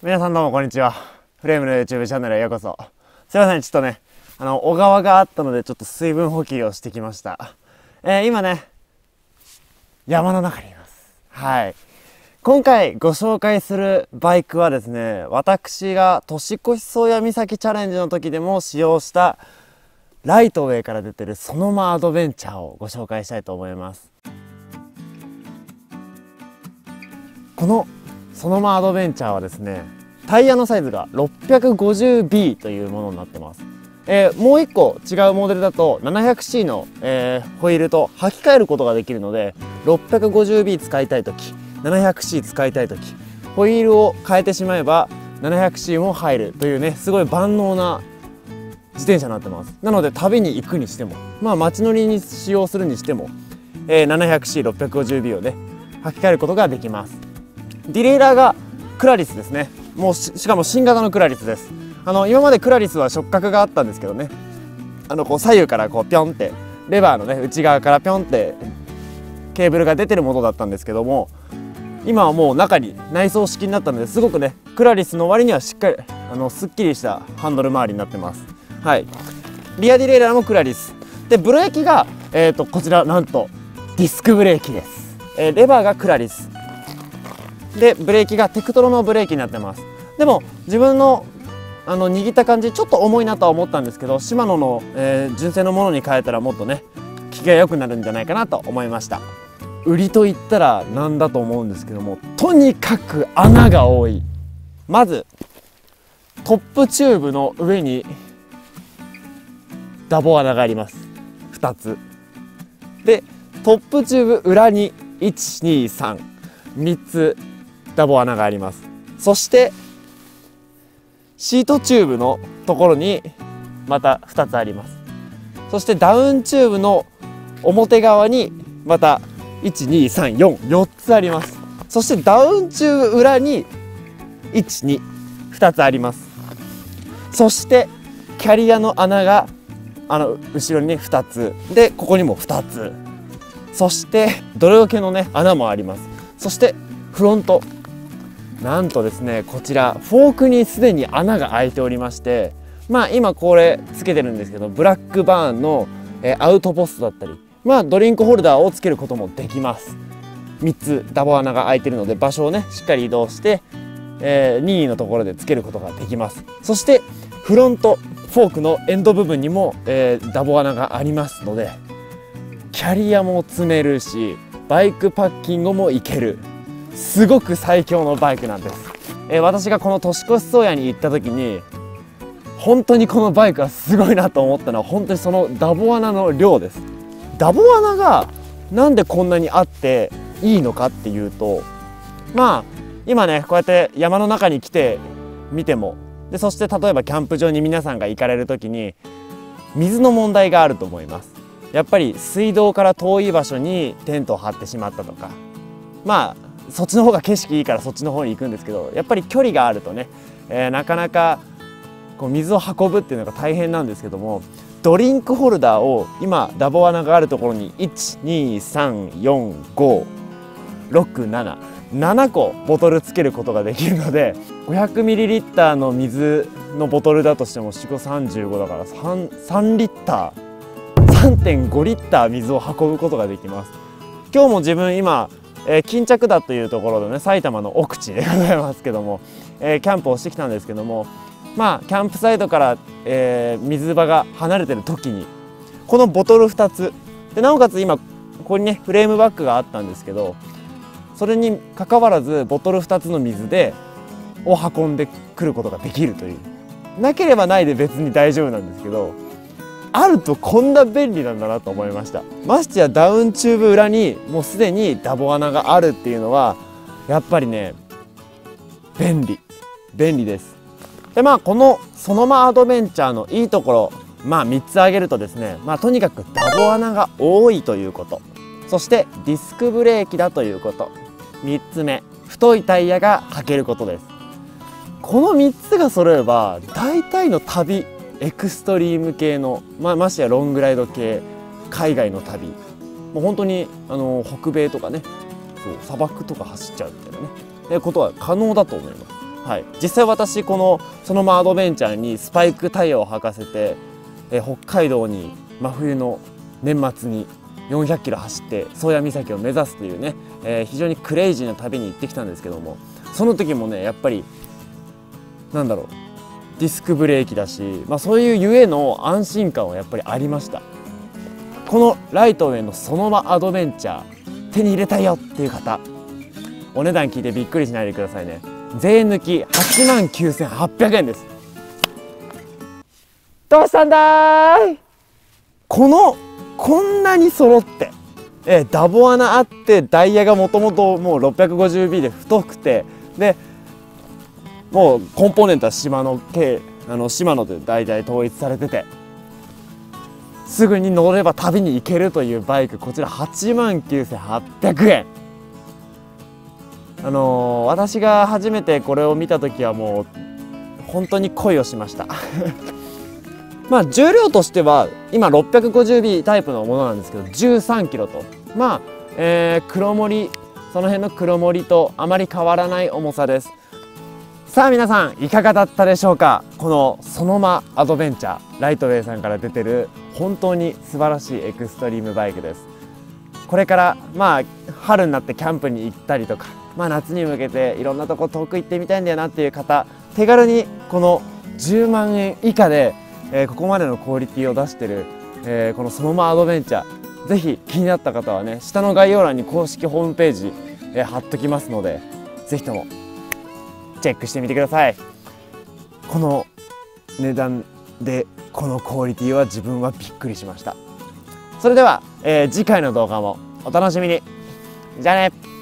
皆さんどうもこんにちは。フレームの YouTube チャンネルへようこそ。すいません、ちょっとね、小川があったのでちょっと水分補給をしてきました。今ね、山の中にいます。はい。今回ご紹介するバイクはですね、私が年越し宗谷岬チャレンジの時でも使用したライトウェイから出てるソノマアドベンチャーをご紹介したいと思います。このソノマアドベンチャーはですね、タイヤのサイズが 650B というものになってます。もう一個違うモデルだと 700C の、ホイールと履き替えることができるので、 650B 使いたい時、 700C 使いたい時、ホイールを変えてしまえば 700C も入るというね、すごい万能な自転車になってます。なので旅に行くにしても、街乗りに使用するにしても、700C650B をね履き替えることができます。ディレイラーがクラリスですね。もうしかも新型のクラリスです。今までクラリスは触覚があったんですけどね、こう左右からこうピョンってレバーのね内側からピョンってケーブルが出てるものだったんですけども、今はもう中に内装式になったので、すごくねクラリスの割にはしっかりすっきりしたハンドル周りになってます。はい。リアディレイラーもクラリスで、ブレーキがこちらなんとディスクブレーキです。レバーがクラリスで、ブレーキがテクトロのブレーキになってます。でも自分の握った感じちょっと重いなとは思ったんですけど、シマノの、純正のものに変えたらもっとね効きが良くなるんじゃないかなと思いました。売りと言ったらなんだと思うんですけども、とにかく穴が多い。まずトップチューブの上にダボ穴があります。2つで、トップチューブ裏に123つダボ穴があります。そしてシートチューブのところにまた2つあります。そしてダウンチューブの表側にまた12344つあります。そしてダウンチューブ裏に2つあります。そしてキャリアの穴が後ろにね2つで、ここにも2つ、そして泥よけのね穴もあります。そしてフロント、なんとですねこちらフォークにすでに穴が開いておりまして、今これつけてるんですけど、ブラックバーンのアウトポストだったり、ドリンクホルダーをつけることもできます。3つダボ穴が開いてるので、場所をねしっかり移動して、任意のところでつけることができます。そしてフロントフォークのエンド部分にも、ダボ穴がありますので、キャリアも積めるしバイクパッキングもいける、すごく最強のバイクなんです。私がこの年越し宗谷に行った時に本当にこのバイクはすごいなと思ったのは、本当にそのダボ穴の量です。ダボ穴がなんでこんなにあっていいのかっていうと、今ねこうやって山の中に来てみてもで、そして例えばキャンプ場に皆さんが行かれる時に水の問題があると思います。やっぱり水道から遠い場所にテントを張ってしまったとか、そっちの方が景色いいからそっちの方に行くんですけど、やっぱり距離があるとね、なかなかこう水を運ぶっていうのが大変なんですけども、ドリンクホルダーを今ダボ穴があるところに1234567個ボトルつけることができるので、500ml の水のボトルだとしても4535だから3リッター3.5 リッター水を運ぶことができます。今日も自分今巾着田というところでね、埼玉の奥地でございますけども、キャンプをしてきたんですけども、キャンプサイトから、水場が離れてる時にこのボトル2つで、なおかつ今ここにねフレームバッグがあったんですけど、それにかかわらずボトル2つの水を運んでくることができるという、なければないで別に大丈夫なんですけど、あるとこんな便利なんだなと思いました。ましてやダウンチューブ裏にもうすでにダボ穴があるっていうのはやっぱりね便利です。でこのソノマアドベンチャーのいいところ、3つ挙げるとですね、とにかくダボ穴が多いということ、そしてディスクブレーキだということ、3つ目太いタイヤが履けることです。この3つが揃えば大体の旅、エクストリーム系の、ましてやロングライド系、海外の旅、もう本当に北米とかね、砂漠とか走っちゃうみたいなねことは可能だと思います。 はい、実際私このそのまアドベンチャーにスパイクタイヤを履かせて、北海道に真冬の年末に400キロ走って宗谷岬を目指すというね、非常にクレイジーな旅に行ってきたんですけども、その時もねやっぱりなんだろう、ディスクブレーキだし、そういうゆえの安心感はやっぱりありました。このライトウェイのそのまアドベンチャー手に入れたいよっていう方、お値段聞いてびっくりしないでくださいね。税抜き89,800円です。どうしたんだーい。こんなに揃って、ダボ穴あって、ダイヤがもともともう 650B で太くて、でもうコンポーネントはシマノで大体統一されてて、すぐに乗れば旅に行けるというバイク、こちら89,800円。私が初めてこれを見た時はもう本当に恋をしました重量としては今 650B タイプのものなんですけど13キロと、黒森、その辺の黒森とあまり変わらない重さです。さあ皆さんいかがだったでしょうか。このそのまアドベンチャー、ライトウェイさんから出てる本当に素晴らしいエクストリームバイクです。これから春になってキャンプに行ったりとか、夏に向けていろんなとこ遠く行ってみたいんだよなっていう方、手軽にこの10万円以下で、ここまでのクオリティを出してる、このそのまアドベンチャー、ぜひ気になった方はね、下の概要欄に公式ホームページ、貼っときますので、ぜひともチェックしてみてください。この値段でこのクオリティは自分はびっくりしました。それでは、次回の動画もお楽しみに。じゃあね。